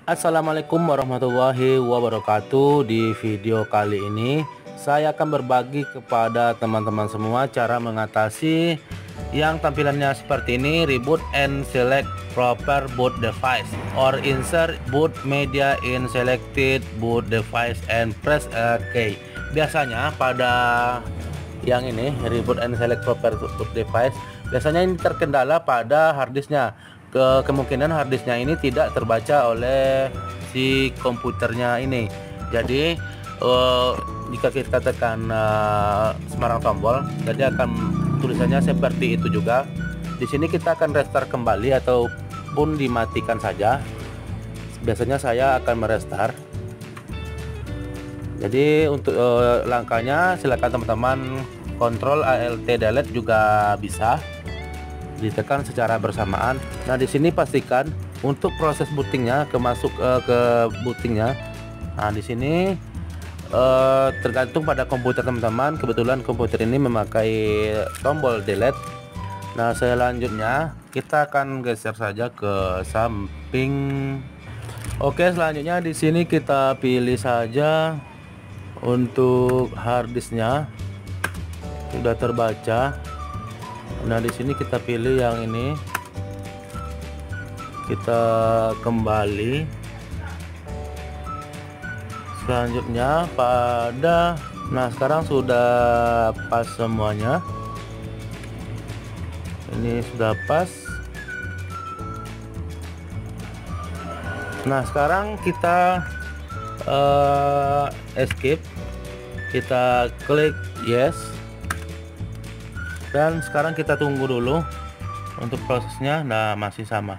Assalamualaikum warahmatullahi wabarakatuh. Di video kali ini saya akan berbagi kepada teman-teman semua cara mengatasi yang tampilannya seperti ini: reboot and select proper boot device, or insert boot media in selected boot device and press OK. Biasanya pada yang ini, reboot and select proper boot device, biasanya ini terkendala pada harddisknya. Kemungkinan harddisknya ini tidak terbaca oleh si komputernya ini. Jadi jika kita tekan sembarang tombol, jadi akan tulisannya seperti itu juga. Di sini kita akan restart kembali ataupun dimatikan saja. Biasanya saya akan merestart. Jadi untuk langkahnya silakan teman-teman kontrol Alt delete juga bisa ditekan secara bersamaan. Nah, di sini pastikan untuk proses bootingnya ke bootingnya. Nah, di sini tergantung pada komputer teman-teman. Kebetulan komputer ini memakai tombol delete. Nah, selanjutnya kita akan geser saja ke samping. Oke, selanjutnya di sini kita pilih saja untuk harddisknya sudah terbaca. Nah, di sini kita pilih yang ini, kita kembali. Selanjutnya nah sekarang sudah pas semuanya, ini sudah pas. Nah, sekarang kita escape, kita klik yes. Dan sekarang kita tunggu dulu untuk prosesnya. Nah, masih sama.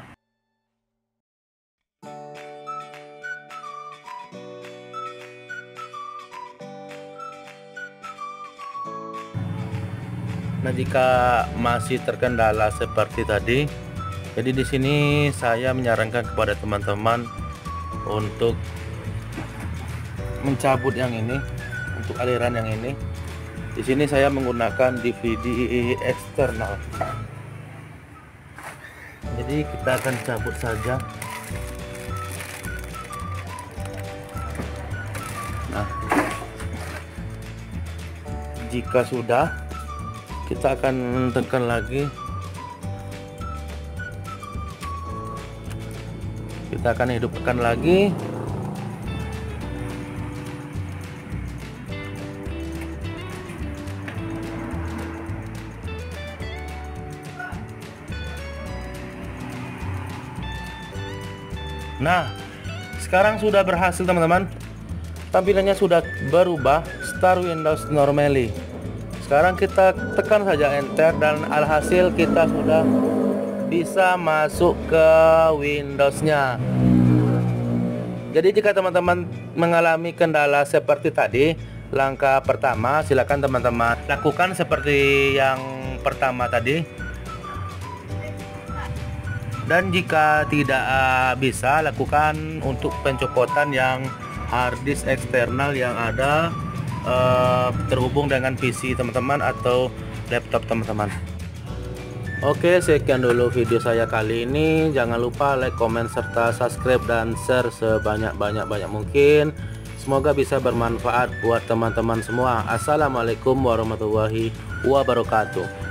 Nah, jika masih terkendala seperti tadi, jadi di sini saya menyarankan kepada teman-teman untuk mencabut yang ini, untuk aliran yang ini. Di sini saya menggunakan DVD eksternal. Jadi kita akan cabut saja. Nah, jika sudah, kita akan tekan lagi. Kita akan hidupkan lagi. Nah, sekarang sudah berhasil teman-teman. Tampilannya sudah berubah, start Windows normally. Sekarang kita tekan saja enter dan alhasil kita sudah bisa masuk ke Windows-nya. Jadi jika teman-teman mengalami kendala seperti tadi, langkah pertama silakan teman-teman lakukan seperti yang pertama tadi. Dan jika tidak bisa, lakukan untuk pencopotan yang harddisk eksternal yang ada terhubung dengan PC teman-teman atau laptop teman-teman. Oke, sekian dulu video saya kali ini. Jangan lupa like, comment, serta subscribe dan share sebanyak-banyak mungkin. Semoga bisa bermanfaat buat teman-teman semua. Assalamualaikum warahmatullahi wabarakatuh.